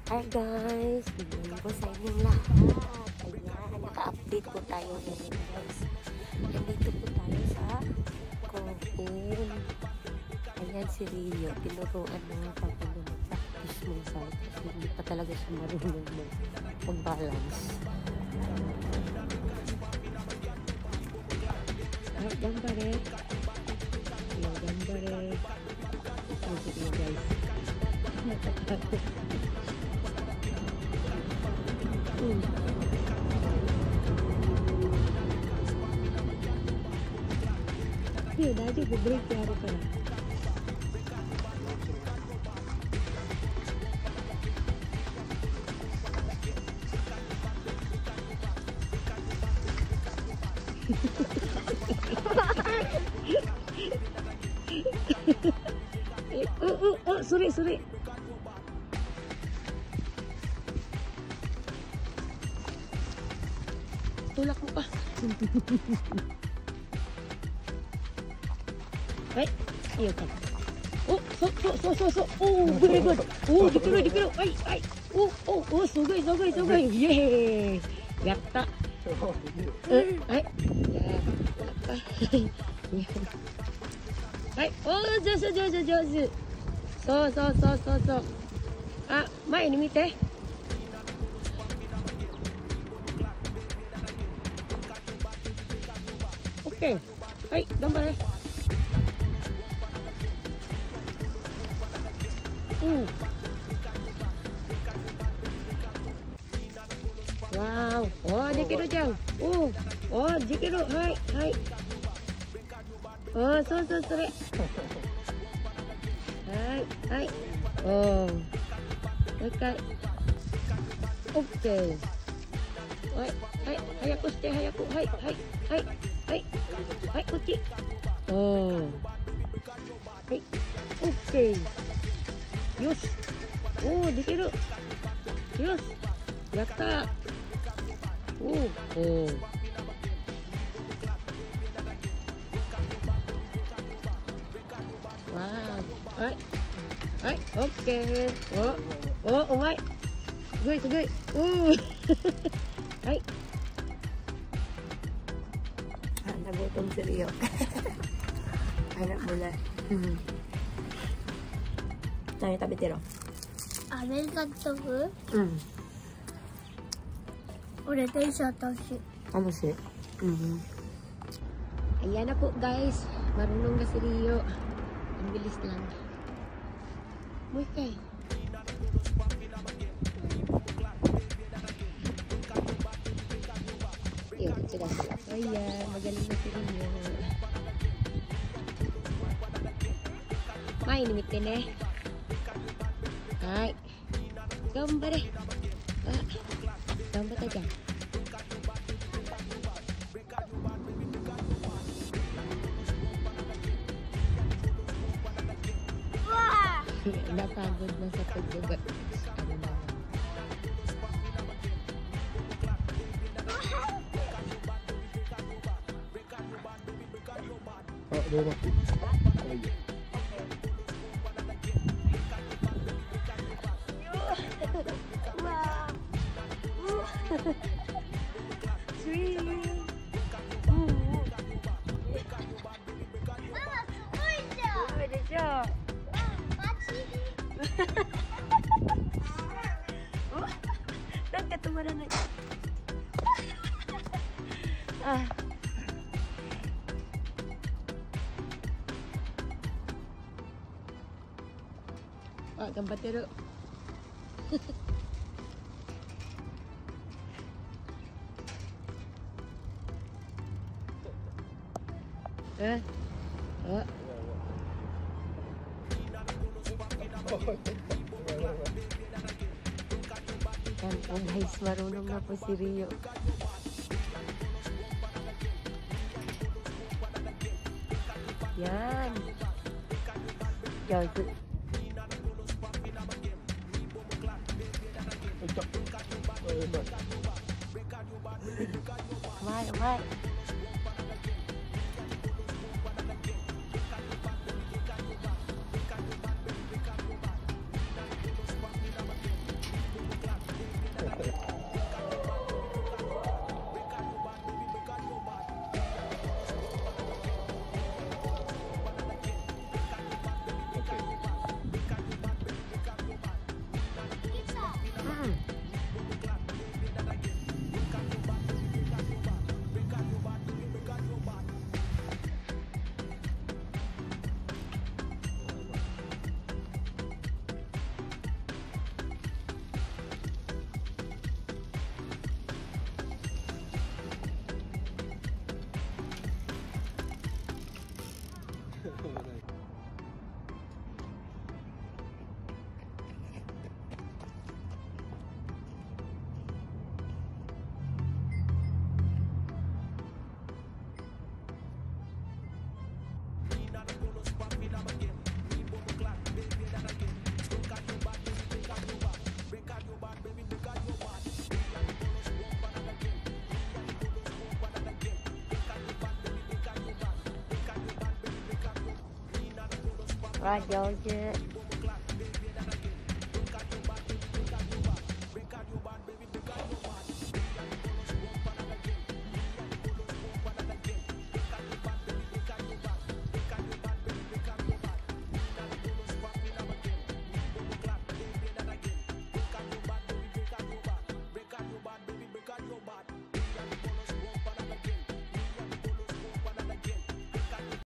Hi guys! Bigyan ko sa inyong lahat. Ayan, naka-update po tayo ngayon guys. Nandito po tayo sa Coffin. Ayan si Rio. Tinuruan na nga pa pala mag-practice mo side. Kasi hindi pa talaga siya marunong mag-balance. Ay, gambare. Ayan, gambare. Ayan si Rio guys. Nakatakot. Iya, dah aja gue break ya apa kan? Sorry. Tulak mo pa. Ay, iya kan. Oh, so. Oh, very good. Oh, dikira. Ay. Oh, sugoi. Yeay. Yatta. Ay. Ya. Ay, oh, sujou. So. Ah,前に見て。Okay. はい、頑張れ。Wow. Oh,できるじゃん。できる。はい。そうそれ。はい。もう一回。OK。はい、早くして、早く。はい、こっち。はい、OK。よし。できる。よし。やったー。わー。はい、OK。うまい。すごい。はい。nagutom si Rio. Anak mula. Nani食べてろ。 あれが飛ぶ？俺電車楽しい。 楽しい。Ayan na po guys. Marunong na si Rio. Ang bilis lang. Muy kay. Sila. Ayan, magaling na si Rio. May inimite ne. Hai. Gambare. Gambata dyan. Napagod na sa pagbugat. Wow. Sweet. Nang katumaran na. Gambateru. Guys, marunong na po si Rio. Yan. Joyful. Umay. わ、上手。